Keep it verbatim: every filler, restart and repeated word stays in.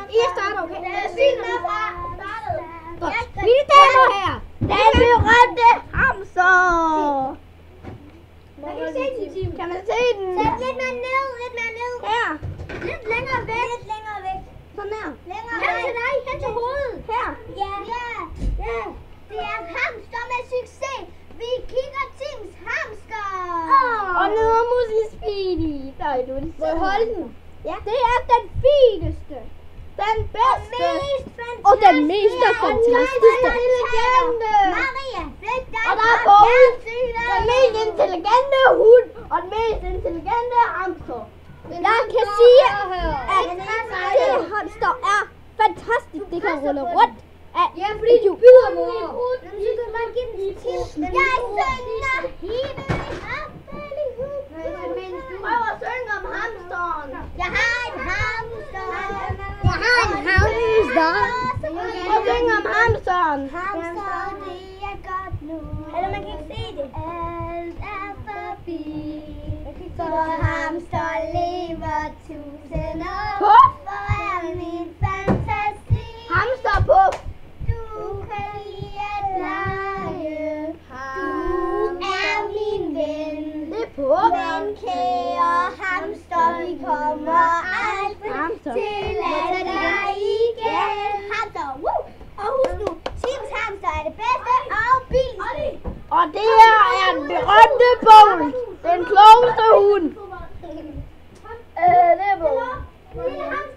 I starter, okay? Lad os sige noget fra startet. Mine damer her. Den berømte hamster. Man kan se den, Tim. Kan man se den? Sæt lidt mere ned, lidt mere ned. Her. Lidt længere væk. Lidt længere væk. Sådan her. Længere hen til dig, hen til hovedet. Her. Ja. Ja. Ja. Det er hamster med succes. Vi kigger Tims hamster. Og nu er muselspidi. Der er du det. Må jeg holde den? Ja. Det er den fineste. Den bedste. Og den mest fantastiske. Maria, flyt dig. Og der er både den mest intelligente hund og den mest intelligente hamster. Jeg kan sige, at det hamster er fantastisk. Det kan rulle rundt. Ja, fordi du byder mig. Så kan man give den til Tim. Jeg synger himmelig haffelig hud. Prøv at synge om hamsteren. Jeg har en hamster. Jeg har en hamster. Prøv at synge om hamsteren. Hamster, det er godt nu. Eller man kan ikke se det. Alt er forbi. For hamster lever tusind år. Puff. Hvor er min fantasi. Hamster puff. Du kan lide at lege. Du er min ven. Det er puff. Men kære hamster, vi kommer aldrig Hamster. til at dig igen. Hamster, woo! Og husk nu, Tims hamster er det bedste og billigste. Og det her er den berømte Børn. Den klogeste hund. Øh, det er Børn.